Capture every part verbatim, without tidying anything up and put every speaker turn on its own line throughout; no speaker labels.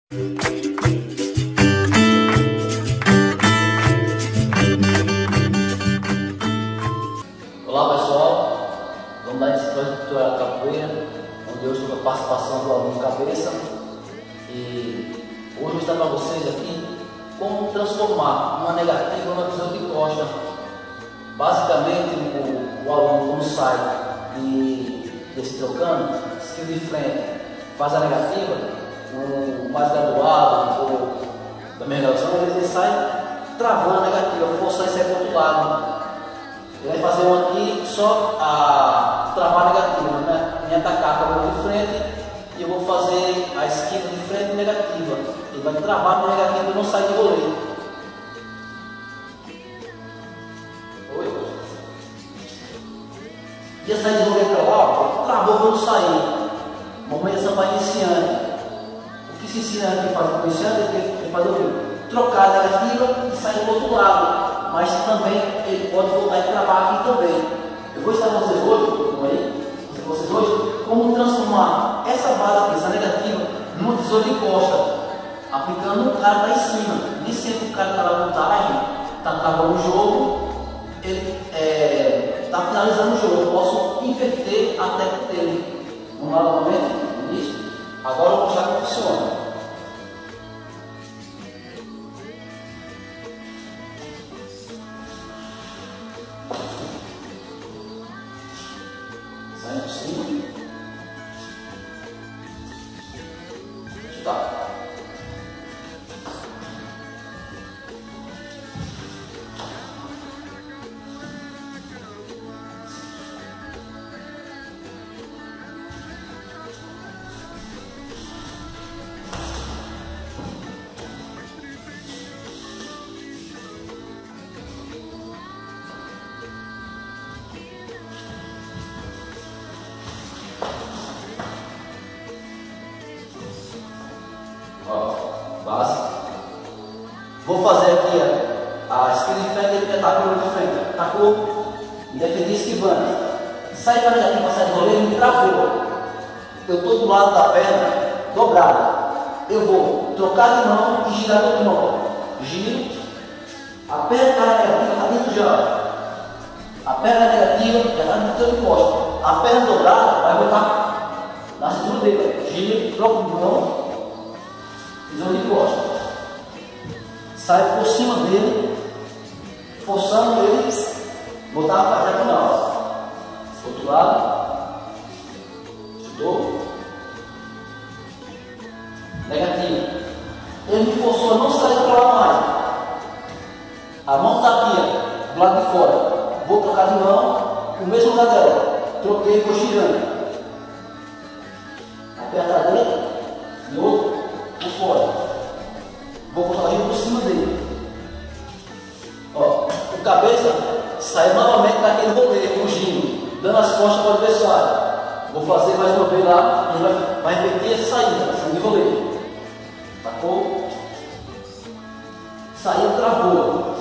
Olá pessoal, vamos dar esse tutorial de capoeira, onde eu estou com a participação do aluno Cabeça. E hoje eu vou mostrar para vocês aqui como transformar uma negativa numa visão de costa. Basicamente, o, o aluno quando sai de, desse trocando, skill de frente, faz a negativa, o mais graduado ou da minha relação, ele sai travando a negativa, forçar e sair para o outro lado. Ele vai fazer um aqui só a travar a negativa, né? Me atacar com a mão de frente e eu vou fazer a esquiva de frente negativa. Ele vai travar a negativa e não sai de goleiro. Oi? E a sair de goleiro para lá, travou quando sair. Movimentação para iniciante. O que se ensina aqui faz para o iniciante é que ele faz o quê? Trocar a negativa e sair do outro lado. Mas também ele pode voltar e travar aqui também. Eu vou ensinar vocês hoje, aí, vocês hoje, como transformar essa base aqui, essa negativa, numa tesoura de costa, aplicando o cara lá em cima. Nem sempre o cara está na vantagem, está travando o jogo, ele está é, finalizando o jogo. Eu posso inverter a técnica dele. Vamos lá novamente, início. Agora eu vou mostrar como funciona. Sai por cima. Tá. Base. Vou fazer aqui a, a esquerda de frente e ele tacou de frente. Tacou, defendi esquivando. Sai para negativa para sair do goleiro, me travou. Eu estou do lado da perna dobrada. Eu vou trocar de mão e girar de mão. Giro. A perna negativa está dentro já. A perna negativa já está dentro de costa. A perna dobrada vai botar na cintura dele. Giro, troco de mão. Visão de costa. Sai por cima dele, forçando ele, botar a diagonal. Outro lado. Estudou? Negativo. Ele me forçou a não sair para lá mais. A mão está aqui, do lado de fora. Vou trocar de mão, o mesmo lugar dela. Troquei e vou girando. Aperta dele, e outro. Por fora. Vou cortar por cima dele. Ó, o cabeça sai novamente daquele goleiro, fugindo, dando as costas para o adversário. Vou fazer mais uma vez lá, ele vai, vai repetir essa saída, saída de goleiro. Tacou? Saiu, travou.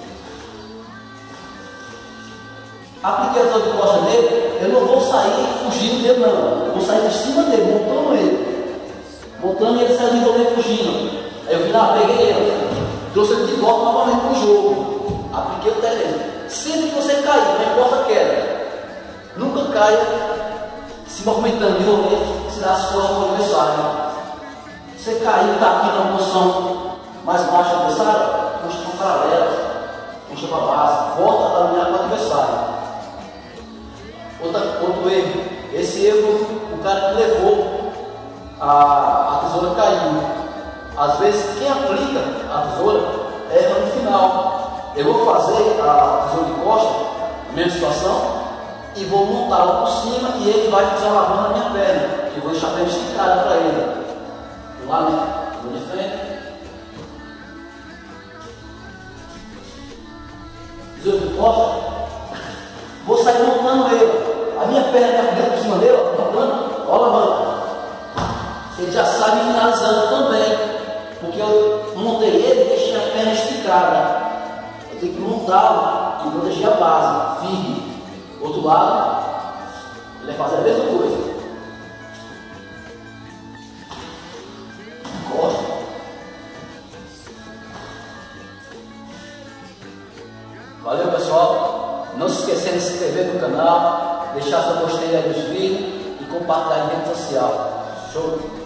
Apliquei a tesoura de costa nele, eu não vou sair fugindo dele não. Eu vou sair por cima dele, montando ele. Montando ele saiu de goleiro fugindo. Aí eu vim lá, peguei ele, trouxe ele de volta novamente para o jogo. Apliquei o terreno. Sempre que você cair, não importa a queda, nunca caia se movimentando de goleiro, se dá as costas para o adversário. Você caiu, está aqui na posição mais baixa do adversário, puxa para o paralelo, puxa para a base, volta a caminhar para o adversário. Outra, outro erro. Esse erro, o cara que levou A, a tesoura caiu. Às vezes quem aplica a tesoura erra no final. Eu vou fazer a tesoura de costa, a mesma situação, e vou montá-la por cima e ele vai desalavando na minha perna. Eu vou deixar bem esticada para ele. Lá, né? Vou de frente. Tesoura de costa. Vou sair montando ele. A minha perna está dentro por cima dele, montando. Olha a mão. Ele já sabe finalizando também, porque eu montei ele e deixei a perna esticada. Eu tenho que montá-lo e proteger a base, firme. Outro lado, ele vai fazer a mesma coisa. Costa. Valeu, pessoal. Não se esquecendo de se inscrever no canal, deixar seu gostei aí nos vídeos e compartilhar em rede social. Show!